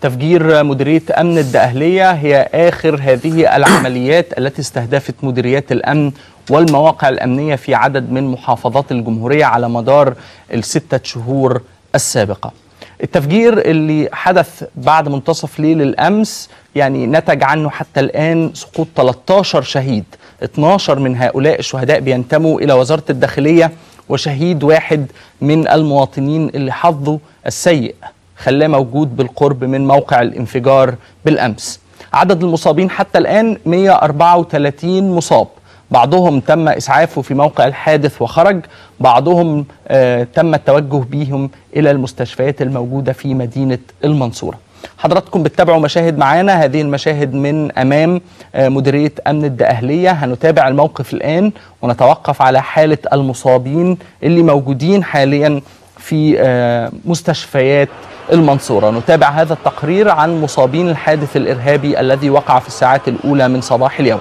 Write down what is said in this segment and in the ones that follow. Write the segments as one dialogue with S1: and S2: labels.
S1: تفجير مديرية أمن الدقهلية هي آخر هذه العمليات التي استهدفت مديريات الأمن والمواقع الأمنية في عدد من محافظات الجمهورية على مدار ال6 شهور السابقة. التفجير اللي حدث بعد منتصف ليل الأمس يعني نتج عنه حتى الآن سقوط 13 شهيد، 12 من هؤلاء الشهداء بينتموا إلى وزارة الداخلية، وشهيد واحد من المواطنين اللي حظه السيء خلاه موجود بالقرب من موقع الانفجار بالأمس. عدد المصابين حتى الآن 134 مصاب، بعضهم تم إسعافه في موقع الحادث وخرج، بعضهم تم التوجه بهم إلى المستشفيات الموجودة في مدينة المنصورة. حضراتكم بتتابعوا مشاهد معانا، هذه المشاهد من أمام مديرية أمن الدقهلية. هنتابع الموقف الآن ونتوقف على حالة المصابين اللي موجودين حاليا في مستشفيات المنصورة. نتابع هذا التقرير عن مصابين الحادث الإرهابي الذي وقع في الساعات الأولى من صباح اليوم.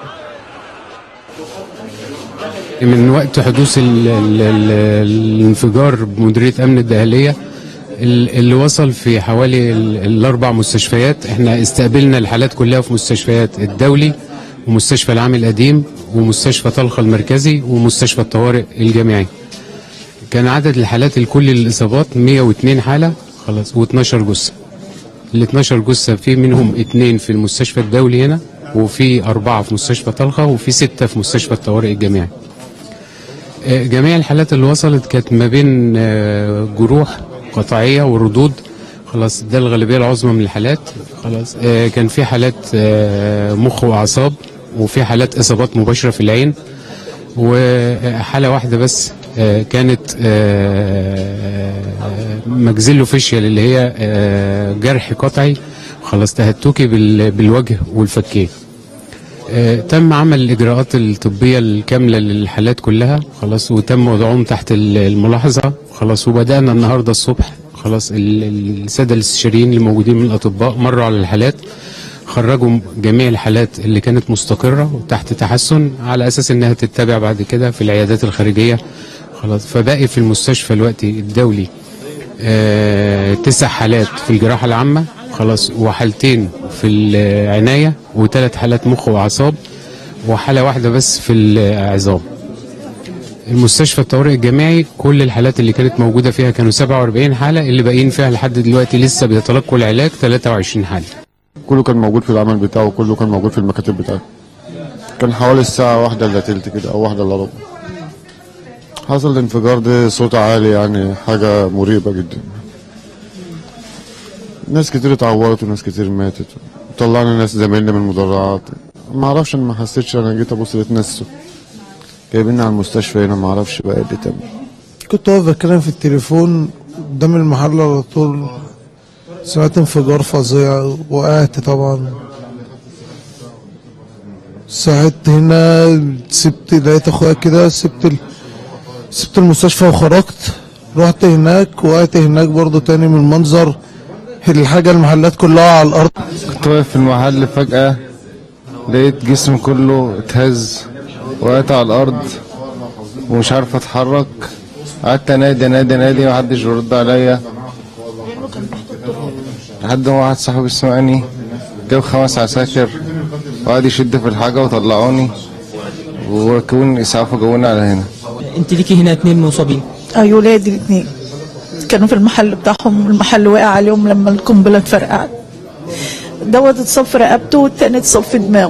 S2: من وقت حدوث الانفجار بمديرية أمن الدقهلية اللي وصل في حوالي الأربع مستشفيات، احنا استقبلنا الحالات كلها في مستشفيات الدولي ومستشفى العام القديم ومستشفى طلخة المركزي ومستشفى الطوارئ الجامعي. كان عدد الحالات الكل للإصابات 102 حالة خلاص و12 جثة. ال 12 جثة في منهم 2 في المستشفى الدولي هنا، وفي 4 في مستشفى طلخة، وفي 6 في مستشفى الطوارئ الجامعي. جميع الحالات اللي وصلت كانت ما بين جروح قطعية وردود خلاص، ده الغالبية العظمى من الحالات خلاص. كان في حالات مخ وأعصاب، وفي حالات إصابات مباشرة في العين، وحالة واحدة بس كانت ماكسيلوفيشيال اللي هي جرح قطعي خلاص تهتكي بالوجه والفكين. تم عمل الإجراءات الطبية الكاملة للحالات كلها خلاص، وتم وضعهم تحت الملاحظة خلاص. وبدأنا النهاردة الصبح خلاص، السادة الاستشاريين اللي موجودين من الأطباء مروا على الحالات، خرجوا جميع الحالات اللي كانت مستقرة وتحت تحسن، على أساس إنها تتبع بعد كده في العيادات الخارجية خلاص. فباقي في المستشفى الوقتي الدولي 9 حالات في الجراحة العامة خلاص، وحالتين في العناية، و3 حالات مخ وأعصاب، وحالة واحدة بس في العظام. المستشفى الطوارئ الجامعي كل الحالات اللي كانت موجودة فيها كانوا 47 حالة، اللي باقيين فيها لحد دلوقتي لسه بيتلقوا العلاج 23 حالة.
S3: كله كان موجود في العمل بتاعه، كله كان موجود في المكاتب بتاعته. كان حوالي الساعة 1:15 كده أو 1:15. حصل الانفجار ده صوت عالي، يعني حاجة مريبة جدا. ناس كتير اتعورت وناس كتير ماتت، طلعنا ناس زمايلنا من المدرعات. ما اعرفش، انا ما حسيتش، انا جيت ابص لقيت ناس جايبيني على المستشفى هنا، ما اعرفش بقى اللي تم.
S4: كنت واقف بتكلم في التليفون قدام المحل على طول، سمعت انفجار فظيع، وقعت طبعا. صحيت هنا، لقيت اخويا كده، سبت المستشفى وخرجت، رحت هناك، وقعت هناك برضو تاني من المنظر. المحلات كلها على الارض.
S5: كنت واقف في المحل، فجأة لقيت جسمي كله اتهز، وقعت على الارض ومش عارف اتحرك. قعدت انادي محدش بيرد عليا، لحد ما واحد صاحبي سمعني جاب 5 عساكر وقعد يشد في الحاجة وطلعوني وركبوني اسعاف وجابوني على هنا.
S6: انت ليكي هنا 2 مصابين؟
S7: ايوه، ولادي الاثنين كانوا في المحل بتاعهم، المحل وقع عليهم لما القنبله اتفرقعت. دوت اتصاب في رقبته والتاني اتصاب في دماغه،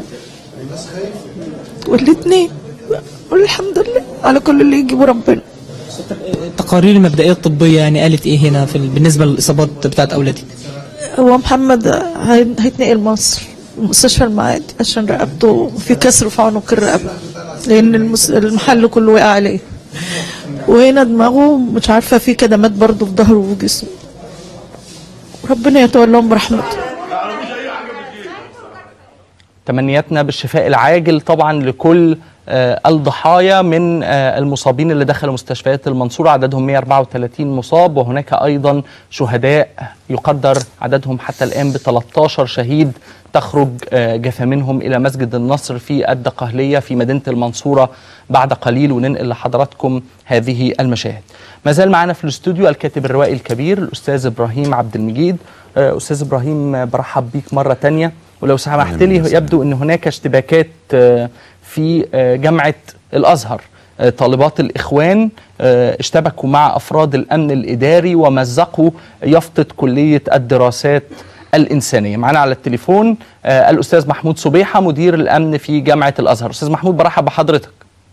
S7: والاثنين والحمد لله على كل اللي يجيبه ربنا.
S6: التقارير المبدئيه الطبيه يعني قالت ايه هنا بالنسبه للاصابات بتاعت اولادي؟
S7: هو محمد هيتنقل مصر مستشفى المعادي عشان رقبته في كسر في عنق الرقبه، لان المحل كله وقع عليه، وهنا دماغه مش عارفه في كدمات برضه في ظهره وجسمه. ربنا يتولاهم برحمته.
S1: تمنياتنا بالشفاء العاجل طبعا لكل الضحايا من المصابين اللي دخلوا مستشفيات المنصورة، عددهم 134 مصاب، وهناك أيضا شهداء يقدر عددهم حتى الآن ب 13 شهيد تخرج جثامنهم إلى مسجد النصر في الدقهلية في مدينة المنصورة بعد قليل، وننقل لحضراتكم هذه المشاهد. ما زال معنا في الاستوديو الكاتب الروائي الكبير الأستاذ إبراهيم عبد المجيد. أستاذ إبراهيم، برحب بيك مرة تانية، ولو سمحت لي يبدو أن هناك اشتباكات في جامعة الأزهر. طالبات الإخوان اشتبكوا مع أفراد الأمن الإداري ومزقوا يافطة كلية الدراسات الإنسانية. معنا على التليفون الأستاذ محمود صبيحة مدير الأمن في جامعة الأزهر. أستاذ محمود، برحب بحضرتك.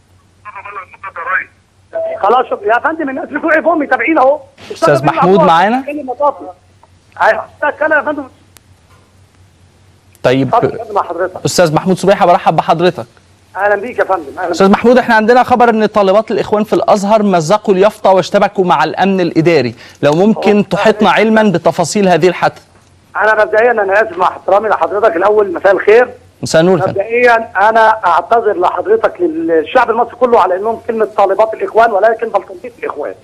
S8: خلاص يا فندم، الناس بتوعي فهم متابعين اهو.
S1: أستاذ محمود معانا؟
S8: ايوه اتكلم يا فندم.
S1: طيب أستاذ محمود صبيحة، برحب بحضرتك.
S8: اهلا بيك يا فندم.
S1: أستاذ محمود، احنا عندنا خبر ان طالبات الإخوان في الأزهر مزقوا اليافطة واشتبكوا مع الأمن الإداري، لو ممكن تحيطنا علما بتفاصيل هذه الحادثة.
S8: انا مبدئيا انا اسف مع احترامي لحضرتك، الاول مساء الخير.
S1: مساء النور.
S8: مبدئيا انا اعتذر لحضرتك للشعب المصري كله على انهم كلمه طالبات الاخوان ولكن بلطجيه الاخوان.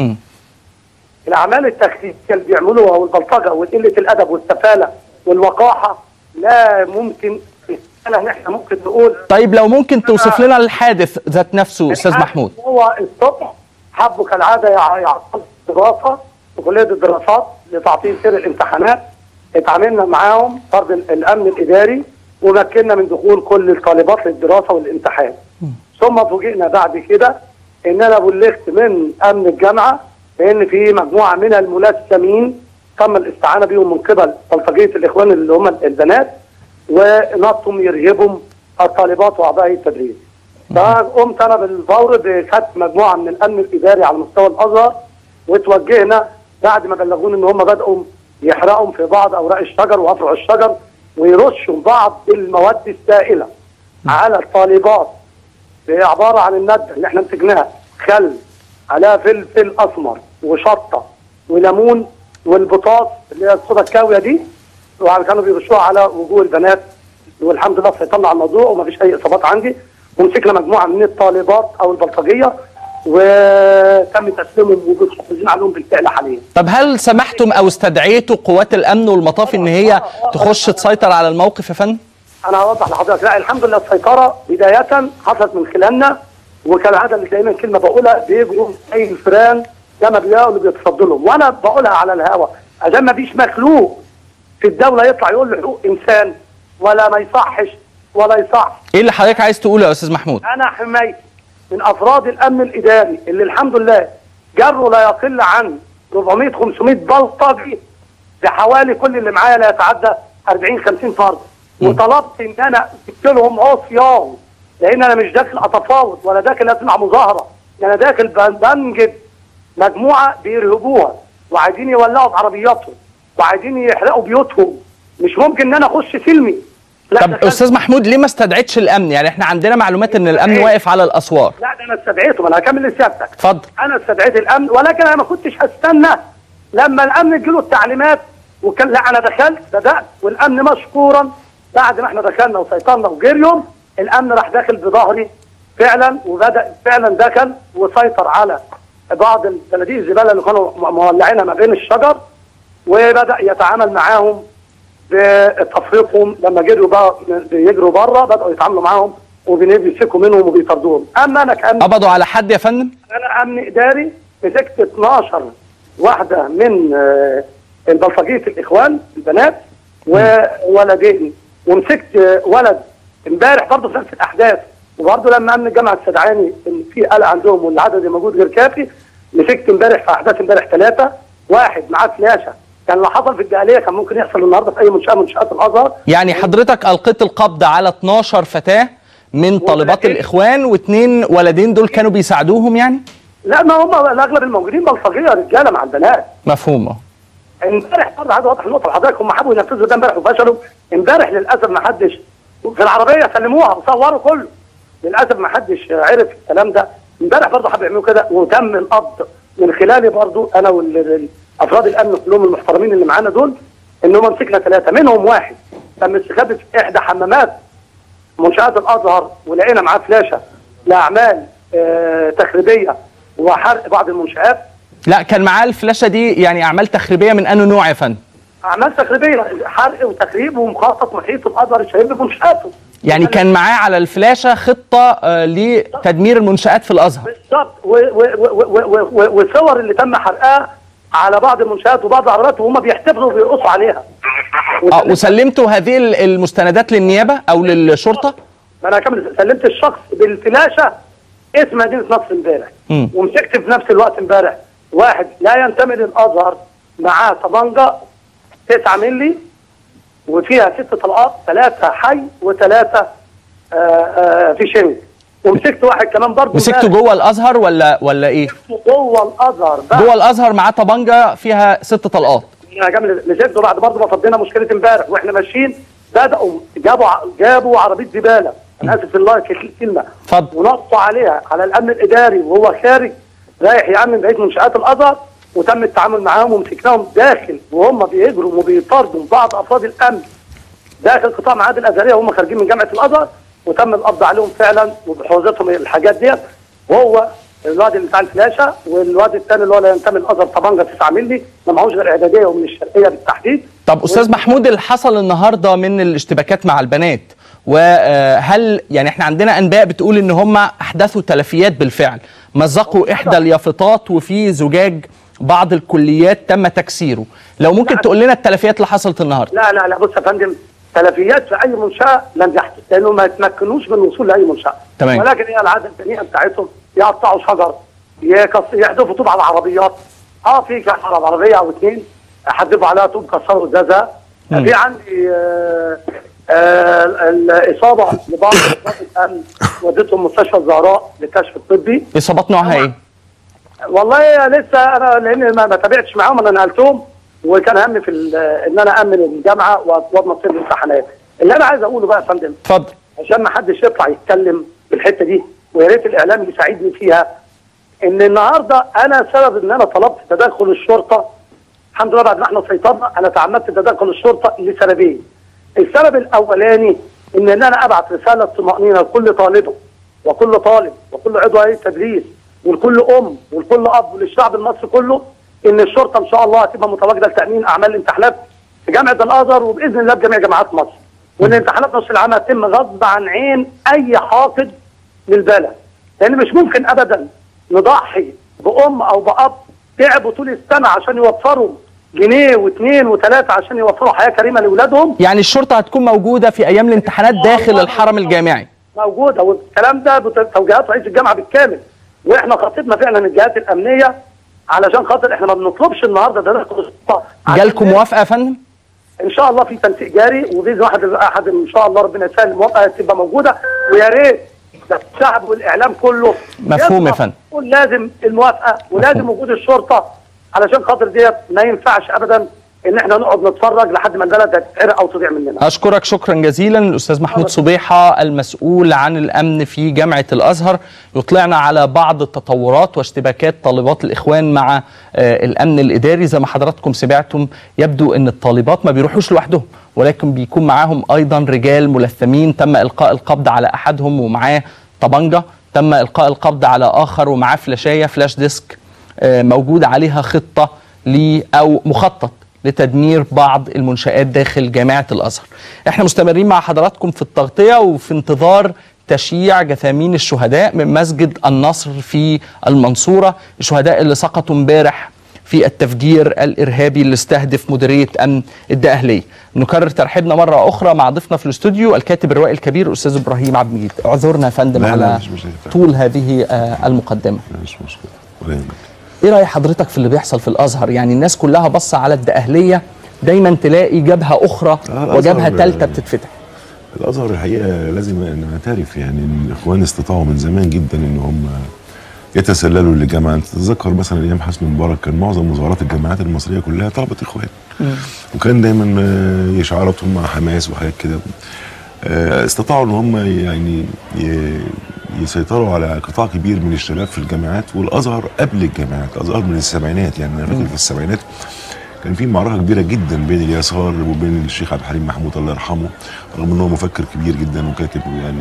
S8: الاعمال التخريبيه اللي بيعملوها والبلطجه وقله الادب والسفاله والوقاحه لا ممكن احنا ممكن نقول.
S1: طيب لو ممكن توصف لنا الحادث ذات نفسه استاذ محمود.
S8: هو الصبح حبوا كالعاده يعطلوا الدراسه في كليه الدراسات لتعطيل سير الامتحانات. اتعاملنا معاهم فرد الامن الاداري ومكننا من دخول كل الطالبات للدراسه والامتحان. ثم فوجئنا بعد كده ان انا بلغت من امن الجامعه بان في مجموعه من الملثمين تم الاستعانه بهم من قبل بلطجيه الاخوان اللي هم البنات، ونطهم يرهبهم الطالبات واعضاء التدريس. فقمت انا بالفور بخدت مجموعه من الامن الاداري على مستوى الازهر، وتوجهنا بعد ما بلغوني ان هم بداوا يحرقوا في بعض اوراق الشجر وافرع الشجر ويرشوا بعض المواد السائله على الطالبات. هي عباره عن الماده اللي احنا مسكناها خل على فلفل اسمر وشطه وليمون والبطاط اللي هي الصودا الكاويه دي، وكانوا بيرشوها على وجوه البنات. والحمد لله سيطرنا على الموضوع ومفيش اي اصابات عندي، ومسكنا مجموعه من الطالبات او البلطجيه وتم تسليمهم ومحافظين عليهم بالفعل حاليا.
S1: طب هل سمحتم او استدعيتوا قوات الامن والمطاف ان هي تخش تسيطر على الموقف يا فندم؟
S8: انا هوضح لحضرتك. لا الحمد لله السيطره بدايه حصلت من خلالنا، وكالعاده اللي دايما كلمه بقولها بيجروا اي الفيران لما بيلاقوا بيتصدوا، وانا بقولها على الهوا عشان ما فيش مخلوق في الدوله يطلع يقول له حقوق انسان ولا ما يصحش ولا يصح.
S1: ايه اللي حضرتك عايز تقوله يا استاذ محمود؟
S8: انا حمايتي من افراد الامن الاداري اللي الحمد لله جروا لا يقل عن 400 500 بلطجي بحوالي كل اللي معايا لا يتعدى 40 50 فرد، وطلبت ان انا جبت لهم عصيان، لان انا مش داخل اتفاوض ولا داخل اسمع مظاهره، انا داخل بنجد مجموعه بيرهبوها وعايزين يولعوا بعربياتهم وعايزين يحرقوا بيوتهم. مش ممكن ان انا اخش سلمي.
S1: طب استاذ محمود ليه ما استدعيتش الامن؟ يعني احنا عندنا معلومات ان الامن واقف على الاسوار.
S8: لا ده انا استدعيته، انا هكمل لسيادتك.
S1: اتفضل.
S8: انا استدعيت الامن، ولكن انا ما كنتش هستنى لما الامن تجيله التعليمات وكان. لا انا دخلت بدات، والامن مشكورا بعد ما احنا دخلنا وسيطرنا وجريهم الامن راح داخل بظهري فعلا، وبدا فعلا دخل وسيطر على بعض صناديق الزباله اللي كانوا مولعينها ما بين الشجر، وبدا يتعامل معاهم بتفريقهم. لما يجروا بره بداوا يتعاملوا معاهم وبيمسكوا منهم وبيطردوهم. اما انا كأمن
S1: قبضوا على حد يا فندم؟
S8: انا امن اداري مسكت 12 واحده من البلطجيه الاخوان البنات وولدين، ومسكت ولد امبارح برضه في نفس الاحداث، وبرضه لما امن الجامعه استدعاني ان في قلق عندهم والعدد الموجود غير كافي. مسكت امبارح في احداث امبارح 3 واحد معاه فلاشه، كان اللي حصل في الدقهليه كان ممكن يحصل النهارده في اي منشاه من منشات الازهر.
S1: يعني حضرتك القيت القبض على 12 فتاه من طالبات الاخوان واثنين ولدين دول كانوا بيساعدوهم يعني؟
S8: لا ما هم الاغلب الموجودين بلطجيه رجاله مع البنات.
S1: مفهوم.
S8: امبارح برضه عايز اوضح النقطه لحضرتك، هم حبوا ينفذوا ده امبارح وفشلوا. امبارح للاسف ما حدش في العربيه سلموها وصوروا كله، للاسف ما حدش عرف الكلام ده. امبارح برضه حبوا يعملوا كده وتم القبض من خلالي برضه انا والافراد الامن كلهم المحترمين اللي معانا دول، ان هم مسكنا 3 منهم واحد تم استخبى في احدى حمامات منشات الازهر ولقينا معاه فلاشه لاعمال تخريبيه وحرق بعض المنشآت.
S1: لا، كان معاه الفلاشه دي يعني اعمال تخريبيه من انه نوع يا فندم؟
S8: اعمال تخريبيه، حرق وتخريب ومخطط محيط الازهر الشهير بمنشآته.
S1: يعني كان معاه على الفلاشه خطه لتدمير المنشآت في الازهر.
S8: بالظبط، والصور اللي تم حرقها على بعض المنشآت وبعض العربيات وهم بيحتفلوا وبيرقصوا عليها.
S1: وسلمتوا هذه المستندات للنيابه او للشرطه؟
S8: انا كمان سلمت الشخص بالفلاشه اسم مدينه نصر امبارح، ومسكت في نفس الوقت امبارح واحد لا ينتمي للازهر معاه طبنجه 9 مللي وفيها 6 طلقات، 3 حي و3 في شنج. ومسكت واحد كمان برضه.
S1: مسكته جوه الازهر ولا ايه؟
S8: جوه الازهر بقى.
S1: جوه الازهر معاه طبنجه فيها 6 طلقات.
S8: انا كامل مسكته بعد برضه ما فضينا مشكله امبارح واحنا ماشيين بداوا جابوا عربيه زباله، انا اسف في الله الكلمه،
S1: اتفضل،
S8: ونصوا عليها على الامن الاداري وهو خارج رايح يامن بقيه منشات الازهر، وتم التعامل معاهم ومسكناهم داخل وهم بيجروا وبيطاردوا بعض افراد الامن داخل قطاع معاهد الازهريه وهم خارجين من جامعه الازهر، وتم القبض عليهم فعلا وبحوزتهم الحاجات ديت، وهو الواد اللي بتاع الفلاشه والواد الثاني اللي هو لا ينتمي للازهر طبنجه 9 مللي ما معهوش غير اعداديه ومن الشرقيه بالتحديد.
S1: طب استاذ محمود، اللي حصل النهارده من الاشتباكات مع البنات، وهل يعني احنا عندنا انباء بتقول ان هم احدثوا تلفيات بالفعل، مزقوا احدى اليافطات وفي زجاج بعض الكليات تم تكسيره، لو ممكن تقول لنا التلفيات اللي حصلت النهارده؟
S8: لا بص يا فندم، تلفيات في اي منشاه لم يحدث لانه ما يتمكنوش من الوصول لاي منشاه.
S1: تمام.
S8: ولكن هي العاده البنيئه بتاعتهم يقطعوا شجر، يحذفوا طوب على العربيات. في عربيه او 2 حذفوا عليها طوب كسروا ازازها. في عندي الاصابه لبعض افراد الامن وديتهم مستشفى الزهراء للكشف الطبي.
S1: اصابات نوعها ايه؟
S8: والله لسه انا لان ما تابعتش معاهم، انا نقلتهم وكان همي في ان انا امن الجامعه واضمن الامتحانات. اللي انا عايز اقوله بقى يا فندم،
S1: اتفضل،
S8: عشان ما حدش يطلع يتكلم في الحته دي ويا ريت الاعلام يساعدني فيها، ان النهارده انا سبب ان انا طلبت تدخل الشرطه. الحمد لله بعد ما احنا سيطرنا انا تعمدت تدخل الشرطه لسببين. السبب الاولاني ان انا ابعت رساله طمانينه لكل طالبه وكل طالب وكل عضو هيئه تدريس ولكل ام ولكل اب وللشعب المصري كله ان الشرطه ان شاء الله هتبقى متواجده لتامين اعمال الامتحانات في جامعه الازهر وباذن الله بجميع جامعات مصر. وان امتحانات نصف العام هتتم غصب عن عين اي حاقد للبلد. لان مش ممكن ابدا نضحي بام او باب تعبوا طول السنه عشان يوفروا جنيه واثنين وثلاثه عشان يوفروا حياه كريمه لاولادهم.
S1: يعني الشرطه هتكون موجوده في ايام الامتحانات داخل الحرم الجامعي؟
S8: موجوده، والكلام ده بتوجيهات رئيس الجامعه بالكامل. واحنا خطتنا فعلا الجهات الامنيه علشان خاطر احنا ما بنطلبش النهارده تدخل الشرطه.
S1: جالكم موافقه يا فندم؟
S8: ان شاء الله في تنسيق جاري وباذن احد ان شاء الله ربنا يسهل الموافقه تبقى موجوده، ويا ريت الشعب والاعلام كله
S1: مفهوم يا فندم.
S8: لازم الموافقه ولازم وجود الشرطه علشان خاطر ديت ما ينفعش ابدا ان احنا نقعد نتفرج لحد ما البلد تتحرق او تضيع مننا.
S1: اشكرك شكرا جزيلا الاستاذ محمود صبيحه المسؤول عن الامن في جامعه الازهر، يطلعنا على بعض التطورات واشتباكات طالبات الاخوان مع الامن الاداري. زي ما حضراتكم سمعتم يبدو ان الطالبات ما بيروحوش لوحدهم ولكن بيكون معاهم ايضا رجال ملثمين. تم القاء القبض على احدهم ومعاه طبنجه، تم القاء القبض على اخر ومعاه فلاش ديسك موجود عليها خطه او مخطط لتدمير بعض المنشآت داخل جامعة الأزهر. احنا مستمرين مع حضراتكم في التغطية وفي انتظار تشييع جثامين الشهداء من مسجد النصر في المنصورة، الشهداء اللي سقطوا امبارح في التفجير الإرهابي اللي استهدف مديرية أمن الدقهلية. نكرر ترحيبنا مرة أخرى مع ضيفنا في الاستوديو الكاتب الروائي الكبير الأستاذ إبراهيم عبد المجيد. اعذرنا يا فندم على طول هذه المقدمة.
S9: مش مشكلة ولا يهمك.
S1: ايه رأي حضرتك في اللي بيحصل في الازهر؟ يعني الناس كلها باصه على الدقهليه، دايما تلاقي جبهه اخرى وجبهه ثالثه بتتفتح.
S9: الازهر الحقيقه لازم نعترف يعني ان الاخوان استطاعوا من زمان جدا ان هم يتسللوا للجامعه. انت تتذكر مثلا ايام حسني مبارك كان معظم وزارات الجامعات المصريه كلها طلبه اخوان. وكان دايما يشعاراتهم مع حماس وحاجات كده. استطاعوا ان هم يعني يسيطروا على قطاع كبير من الشباب في الجامعات، والازهر قبل الجامعات، الازهر من السبعينات، يعني انا فاكر في السبعينات كان في معركه كبيره جدا بين اليسار وبين الشيخ عبد الحليم محمود الله يرحمه، رغم انه مفكر كبير جدا وكاتب يعني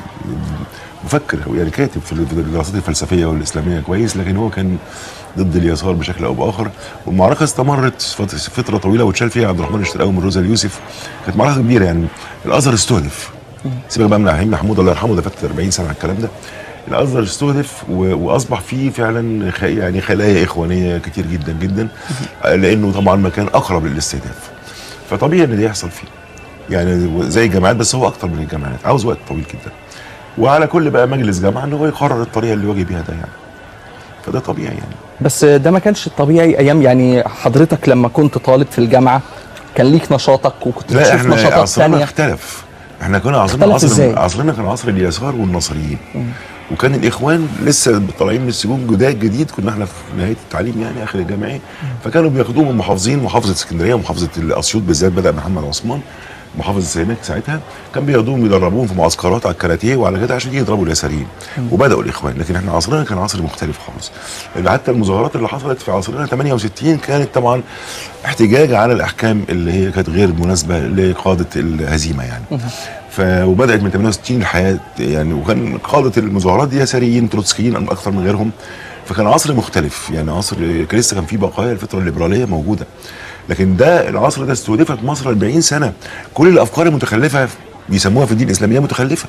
S9: مفكر يعني كاتب في الدراسات الفلسفيه والاسلاميه كويس، لكن هو كان ضد اليسار بشكل او باخر. والمعركه استمرت فتره طويله واتشال فيها عبد الرحمن الشرقاوي من روزا اليوسف. كانت معركه كبيره يعني. الازهر استهدف، سيبك بقى من عبد الحليم محمود الله يرحمه، ده فات 40 سنه على الكلام ده. الازهر استهدف واصبح فيه فعلا يعني خلايا اخوانيه كتير جدا جدا، لانه طبعا مكان اقرب للاستهداف. فطبيعي ان ده يحصل فيه يعني زي الجامعات، بس هو اكتر من الجامعات، عاوز وقت طويل جدا. وعلى كل بقى مجلس جامعه ان هو يقرر الطريقه اللي يواجه بيها ده يعني. فده طبيعي يعني.
S1: بس ده ما كانش الطبيعي ايام يعني حضرتك لما كنت طالب في الجامعه كان ليك نشاطك وكنت بتشوف نشاطات ثانيه.
S9: لا اختلف. احنا كنا عصرنا كان عصر اليسار والنصريين. وكان الاخوان لسه طالعين من السجون جديد، كنا احنا في نهايه التعليم يعني اخر الجامعي، فكانوا بياخدوهم المحافظين، محافظه اسكندريه ومحافظه اسيوط بالذات بدا محمد عثمان محافظ السيناء ساعتها، كان بياخدوهم يدربوهم في معسكرات على الكاراتيه وعلى كده عشان يضربوا اليساريين. وبداوا الاخوان، لكن احنا عصرنا كان عصر مختلف خالص. حتى المظاهرات اللي حصلت في عصرنا 68 كانت طبعا احتجاج على الاحكام اللي هي كانت غير مناسبه لقاده الهزيمه يعني. وبدات من 68 الحياه يعني، وكان قاده المظاهرات دي يساريين تروتسكيين اكثر من غيرهم. فكان عصر مختلف يعني، عصر لسه كان فيه بقايا الفتره الليبراليه موجوده. لكن ده العصر ده استهدفت مصر 40 سنه، كل الافكار المتخلفه بيسموها في الدين الاسلاميه متخلفه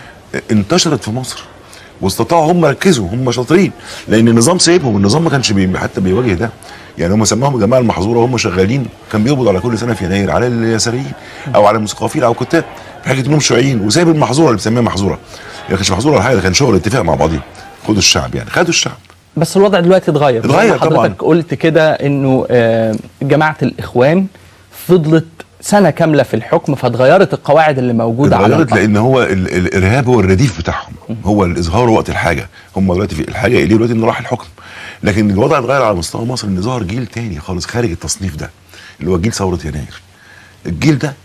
S9: انتشرت في مصر، واستطاعوا هم ركزوا، هم شاطرين، لان النظام سايبهم، النظام ما كانش حتى بيواجه ده يعني. هم سماهم الجماعه المحظوره وهم شغالين، كان بيقبض على كل سنه في يناير على اليساريين او على المثقفين او كتاب بحاجه انهم شيوعيين، وسايب المحظوره اللي بيسميها محظوره، يعني ما كانش محظوره ولا حاجه، ده كان شغل اتفاق مع بعضهم، خدوا الشعب يعني، خدوا الشعب.
S1: بس الوضع دلوقتي اتغير
S9: طبعا.
S1: حضرتك قلت كده انه جماعه الاخوان فضلت سنه كامله في الحكم، فاتغيرت القواعد اللي موجوده على
S9: اتغيرت لان هو الارهاب هو الرديف بتاعهم، هو الاظهار وقت الحاجه، هم دلوقتي في الحاجه اليه دلوقتي انه راح الحكم. لكن الوضع اتغير على مستوى مصر، ان ظهر جيل تاني خالص خارج التصنيف ده، اللي هو جيل ثوره يناير. الجيل ده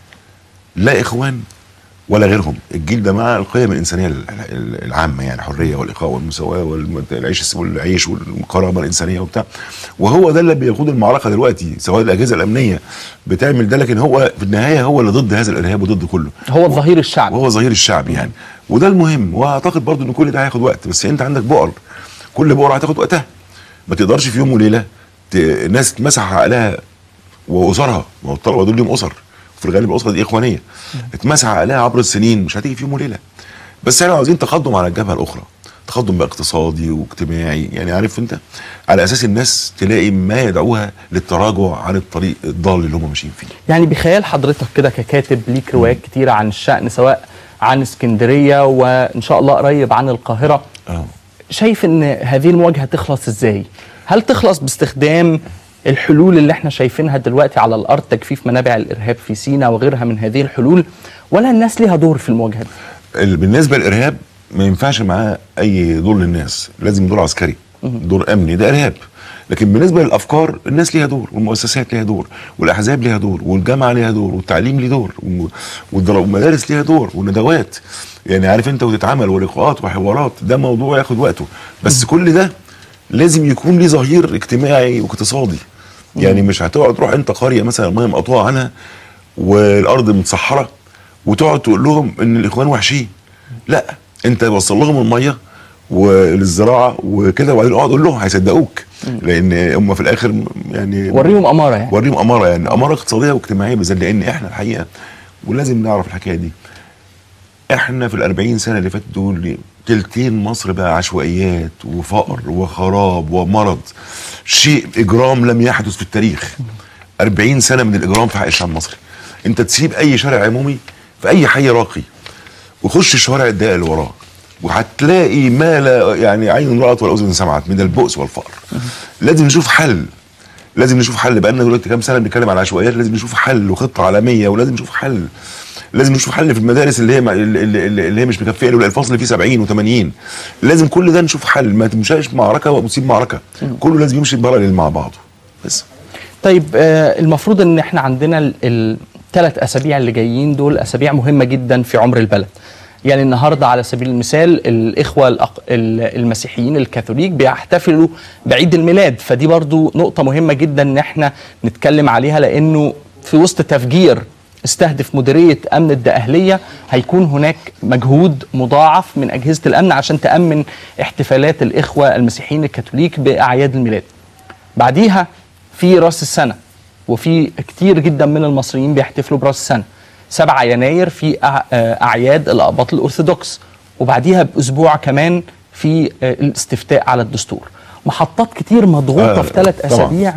S9: لا اخوان ولا غيرهم، الجيل ده مع القيم الانسانيه العامه يعني، الحريه والاخاء والمساواه والعيش والكرامه الانسانيه وبتاع. وهو ده اللي بيقود المعركه دلوقتي، سواء الاجهزه الامنيه بتعمل ده، لكن هو في النهايه هو اللي ضد هذا الارهاب وضد كله،
S1: هو الظهير الشعبي،
S9: وهو ظهير الشعب يعني. وده المهم، واعتقد برضو ان كل ده هياخد وقت، بس انت عندك بؤر، كل بؤره هتاخد وقتها، ما تقدرش في يوم وليله الناس تمسح عقلها واسرها، ما هو الطلبه دول ليهم اسر، في الغالب الاسره دي اخوانيه، اتمسح عليها عبر السنين، مش هتيجي في يوم وليله. بس احنا عاوزين تقدم على الجبهه الاخرى، تقدم بقى اقتصادي واجتماعي يعني، عارف انت، على اساس الناس تلاقي ما يدعوها للتراجع عن الطريق الضال اللي هم ماشيين فيه.
S1: يعني بخيال حضرتك كده ككاتب ليك روايات كتيره عن الشأن، سواء عن اسكندريه وان شاء الله قريب عن القاهره، شايف ان هذه المواجهه تخلص ازاي؟ هل تخلص باستخدام الحلول اللي احنا شايفينها دلوقتي على الارض، تجفيف منابع الارهاب في سيناء وغيرها من هذه الحلول، ولا الناس ليها دور في المواجهه دي؟
S9: بالنسبه للارهاب ما ينفعش معاه اي دور للناس، لازم دور عسكري، دور امني، ده ارهاب. لكن بالنسبه للافكار الناس ليها دور، والمؤسسات ليها دور، والاحزاب ليها دور، والجامعه ليها دور، والتعليم ليه دور، والمدارس ليها دور، والندوات يعني، عارف انت، وتتعمل ولقاءات وحوارات، ده موضوع ياخد وقته. بس كل ده لازم يكون ليه ظهير اجتماعي واقتصادي يعني. مش هتقعد تروح انت قريه مثلا الميه مقطوعه عنها والارض متصحره وتقعد تقول لهم ان الاخوان وحشين، لا، انت وصل لهم الميه وللزراعه وكده، وبعدين اقعد قول لهم، هيصدقوك، لان هم في الاخر يعني
S1: وريهم اماره يعني،
S9: وريهم اماره يعني، اماره اقتصاديه واجتماعيه بالذات. لان احنا الحقيقه ولازم نعرف الحكايه دي، احنا في ال40 سنه اللي فاتت دول تلتين مصر بقى عشوائيات وفقر وخراب ومرض، شيء اجرام لم يحدث في التاريخ. 40 سنه من الاجرام في حق الشعب المصري. انت تسيب اي شارع عمومي في اي حي راقي وخش الشوارع الضيقه اللي وراه، وهتلاقي ما لا يعني عين رأت ولا اذن سمعت من البؤس والفقر. لازم نشوف حل، لازم نشوف حل. بقالنا دلوقتي كام سنه بنتكلم على العشوائيات، لازم نشوف حل وخطه عالميه، ولازم نشوف حل. لازم نشوف حل في المدارس اللي هي مش مكفيه، اللي الفصل فيه 70 و80. لازم كل ده نشوف حل، ما تمشيش معركه وتسيب معركه، كله لازم يمشي باراليل مع بعضه بس.
S1: طيب المفروض ان احنا عندنا ال3 اسابيع اللي جايين دول اسابيع مهمه جدا في عمر البلد. يعني النهارده على سبيل المثال الإخوة المسيحيين الكاثوليك بيحتفلوا بعيد الميلاد، فدي برضو نقطة مهمة جدا إن احنا نتكلم عليها، لأنه في وسط تفجير استهدف مديرية أمن الدقهلية هيكون هناك مجهود مضاعف من أجهزة الأمن عشان تأمن احتفالات الإخوة المسيحيين الكاثوليك بأعياد الميلاد. بعديها في رأس السنة، وفي كتير جدا من المصريين بيحتفلوا برأس السنة. 7 يناير في أعياد الأقباط الأرثوذكس، وبعديها بأسبوع كمان في الاستفتاء على الدستور. محطات كتير مضغوطة في 3 أسابيع.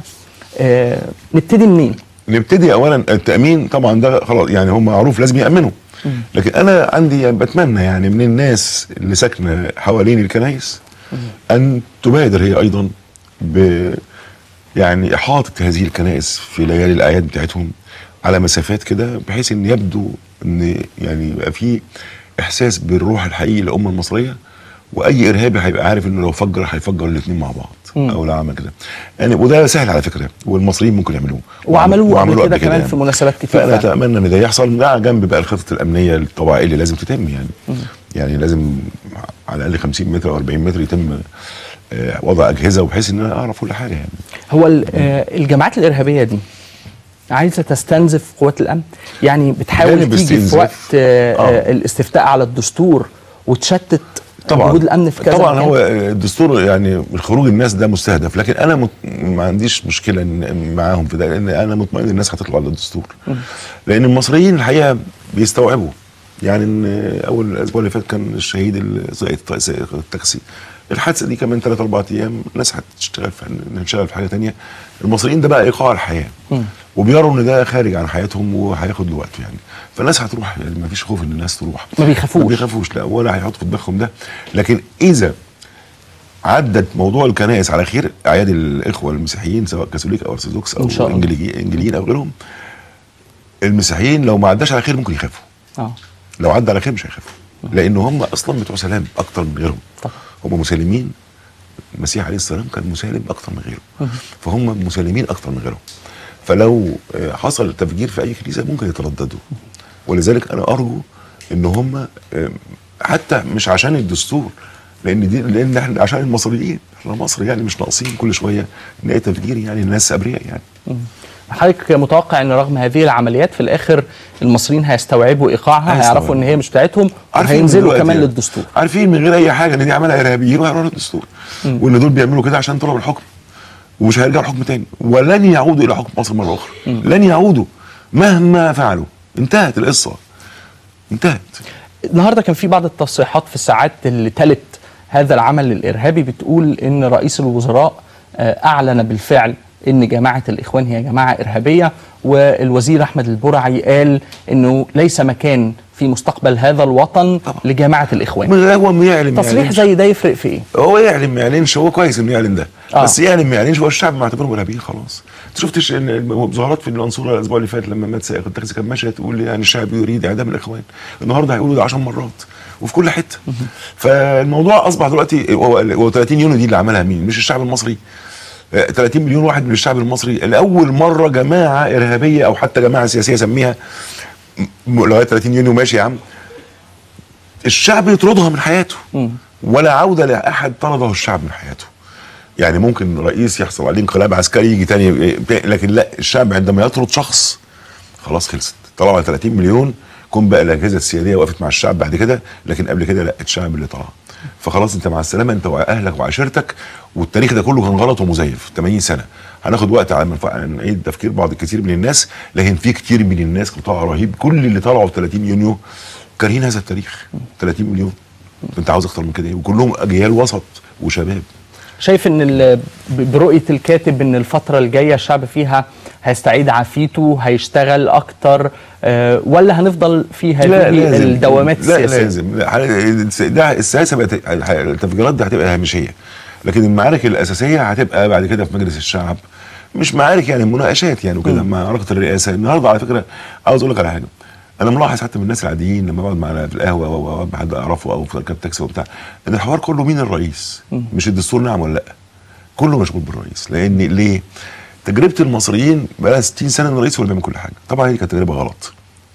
S1: نبتدي منين؟
S9: نبتدي اولا التامين، طبعا ده خلاص يعني هم معروف لازم يامنوا، لكن انا عندي يعني بتمنى يعني من الناس اللي ساكنه حوالين الكنائس ان تبادر هي ايضا ب يعني احاطه هذه الكنائس في ليالي الاعياد بتاعتهم على مسافات كده، بحيث ان يبدو ان يعني يبقى في احساس بالروح الحقيقي للامه المصريه، واي ارهابي هيبقى عارف انه لو فجر هيفجر الاثنين مع بعض او لا عمل كده يعني. وده سهل على فكره، والمصريين ممكن يعملوه
S1: وعملوه قبل كده كمان في مناسبات كتير.
S9: فانا اتمنى ان ده يحصل مع جنب بقى الخطط الامنيه الطبيعيه اللي لازم تتم يعني. يعني لازم على الاقل 50 متر او 40 متر يتم وضع اجهزه، وبحيث ان انا اعرف كل حاجه يعني.
S1: هو الجماعات الارهابيه دي عايزه تستنزف قوات الامن، يعني بتحاول تيجي في وقت الاستفتاء على الدستور وتشتت وجود الامن في كذا
S9: طبعا
S1: مكان.
S9: هو الدستور يعني خروج الناس ده مستهدف، لكن انا ما عنديش مشكله معاهم في ده، لان انا مطمئن الناس هتطلع على الدستور. لان المصريين الحقيقه بيستوعبوا يعني. ان اول الاسبوع اللي فات كان الشهيد سائق التاكسي، الحادثه دي كمان 3-4 ايام الناس هتشتغل في حاجه ثانيه. المصريين ده بقى ايقاع الحياه، وبيروا ان ده خارج عن حياتهم وهياخد له وقت يعني. فالناس هتروح يعني، ما فيش خوف ان الناس تروح،
S1: ما بيخافوش
S9: لا، ولا هيحطوا في دماغهم ده. لكن اذا عدت موضوع الكنائس على خير، اعياد الاخوه المسيحيين سواء كاثوليك او ارثوذكس او انجليين او غيرهم، المسيحيين لو ما عداش على خير ممكن يخافوا. لو عدى على خير مش هيخافوا، لان هم اصلا بتوع سلام اكتر من غيرهم. هم مسالمين، المسيح عليه السلام كان مسالم اكتر من غيره، فهم مسالمين اكتر من غيرهم. فلو حصل تفجير في اي كنيسه ممكن يترددوا. ولذلك انا ارجو ان هم حتى مش عشان الدستور، لان احنا عشان المصريين، احنا مصر يعني مش ناقصين كل شويه نلاقي تفجير يعني. الناس ابرياء يعني.
S1: حضرتك متوقع ان رغم هذه العمليات في الاخر المصريين هيستوعبوا ايقاعها، هيعرفوا ان هي مش بتاعتهم، وهينزلوا كمان للدستور
S9: عارفين من غير اي حاجه ان دي عملها ارهابيين وهيروحوا للدستور، وان دول بيعملوا كده عشان طلبوا الحكم، ومش هيرجعوا الحكم تاني، ولن يعودوا الى حكم مصر مره اخرى. لن يعودوا مهما فعلوا. انتهت القصه، انتهت.
S1: النهارده كان في بعض التصريحات في الساعات اللي تلت هذا العمل الارهابي بتقول ان رئيس الوزراء اعلن بالفعل ان جماعه الاخوان هي جماعه ارهابيه، والوزير احمد البرعي قال انه ليس مكان في مستقبل هذا الوطن لجماعه الاخوان.
S9: هو يعلم
S1: تصريح زي ده يفرق في ايه؟
S9: هو يعلم ما يعلنش، هو كويس انه يعلن ده، بس يعلم ما يعلنش. هو الشعب معتبرهم ارهابيين خلاص. انت شفتش ان المظاهرات في المنصوره الاسبوع اللي فات لما مات سائق التاكسي كان ماشيه تقول يعني الشعب يريد اعدام الاخوان، النهارده هيقولوا ده 10 مرات وفي كل حته. فالموضوع اصبح دلوقتي هو 30 يونيو دي اللي عملها مين؟ مش الشعب المصري. 30 مليون واحد من الشعب المصري لاول مره جماعه ارهابيه او حتى جماعه سياسيه سميها لغايه 30 يونيو ماشي يا عم، الشعب يطردها من حياته. ولا عوده لاحد طرده الشعب من حياته. يعني ممكن رئيس يحصل عليه انقلاب عسكري يجي تاني، لكن لا، الشعب عندما يطرد شخص خلاص خلصت. طلعوا 30 مليون، كون بقى الاجهزه السياديه وقفت مع الشعب بعد كده، لكن قبل كده لا، الشعب اللي طلع. فخلاص انت مع السلامه، انت واهلك وعشيرتك. والتاريخ ده كله كان غلط ومزيف. 80 سنه هناخد وقت على ما نعيد تفكير بعض كثير من الناس، لكن في كتير من الناس قطاع رهيب. كل اللي طلعوا في 30 يونيو كارهين هذا التاريخ. 30 مليون انت عاوز اكتر من كده ايه؟ وكلهم اجيال وسط وشباب.
S1: شايف ان برؤيه الكاتب ان الفتره الجايه الشعب فيها هيستعيد عافيته، هيشتغل اكتر، ولا هنفضل في هذه الدوامات السياسيه؟
S9: لا لازم. ده السياسه بقت، التفجيرات دي هتبقى هامشيه، لكن المعارك الاساسيه هتبقى بعد كده في مجلس الشعب. مش معارك يعني، مناقشات يعني وكده. معركه الرئاسه النهارده على فكره عاوز اقول لك على حاجه. انا ملاحظ حتى من الناس العاديين لما بقعد معانا في القهوه او حد اعرفه او في ركاب تاكسي وبتاع، ان الحوار كله مين الرئيس، مش الدستور نعم ولا لا. كله مشغول بالرئيس. لان ليه؟ تجربه المصريين بقى 60 سنه ان الرئيس هو اللي بيعمل كل حاجه. طبعا هي كانت تجربه غلط.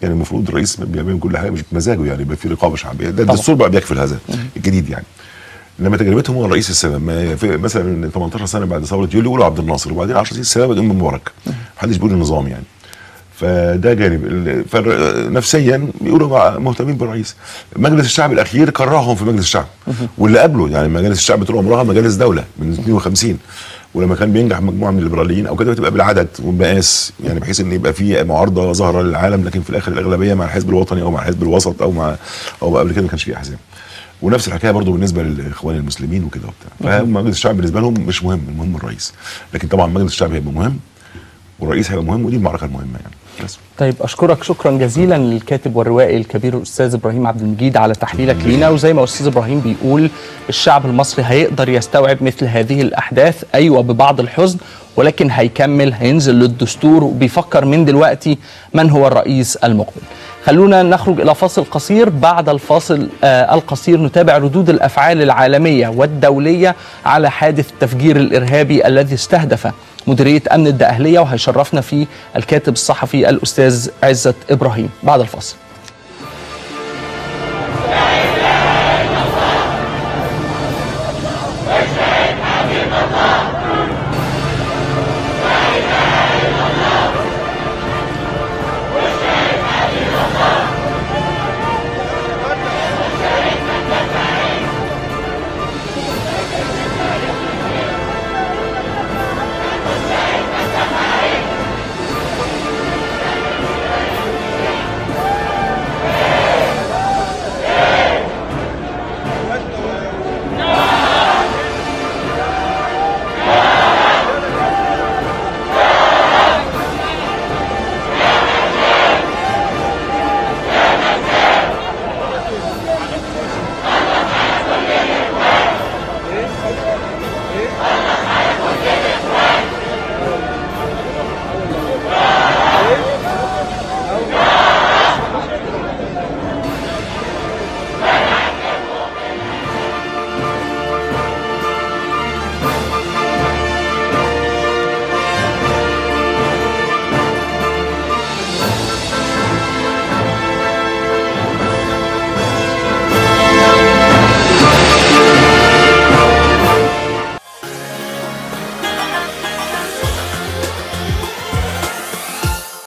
S9: يعني المفروض الرئيس بيعمل كل حاجه مش بمزاجه، يعني يبقى في رقابه شعبيه، ده الدستور بقى بيكفل هذا الجديد يعني. انما تجربتهم هو الرئيس السبب. ما في مثلا 18 سنه بعد ثوره يوليو يقولوا عبد الناصر، وبعدين 10 سنين السبب بدون مبارك، محدش بيقول النظام يعني. فده جانب. نفسيا بيقولوا مهتمين بالرئيس. مجلس الشعب الاخير كرههم في مجلس الشعب، واللي قبله يعني مجالس الشعب طول عمرها مجالس دوله من 52، ولما كان بينجح مجموعه من الليبراليين او كده بتبقى بالعدد والمقاس، يعني بحيث ان يبقى في معارضه ظاهره للعالم، لكن في الاخر الاغلبيه مع الحزب الوطني او مع الحزب الوسط او قبل كده ما كانش في احزاب. ونفس الحكايه برضو بالنسبه للاخوان المسلمين وكده وبتاع. فمجلس الشعب بالنسبه لهم مش مهم، المهم الرئيس. لكن طبعا مجلس الشعب هيبقى مهم والرئيس هيبقى مهم، ودي المعركه المهمه يعني. بس.
S1: طيب اشكرك شكرا جزيلا للكاتب والروائي الكبير الاستاذ ابراهيم عبد المجيد على تحليلك لينا. وزي ما استاذ ابراهيم بيقول الشعب المصري هيقدر يستوعب مثل هذه الاحداث، ايوه ببعض الحزن، ولكن هيكمل، هينزل للدستور وبيفكر من دلوقتي من هو الرئيس المقبل. خلونا نخرج إلى فاصل قصير. بعد الفاصل القصير نتابع ردود الأفعال العالمية والدولية على حادث التفجير الإرهابي الذي استهدف مديرية أمن الدقهلية، وهيشرفنا فيه الكاتب الصحفي الأستاذ عزت إبراهيم بعد الفاصل.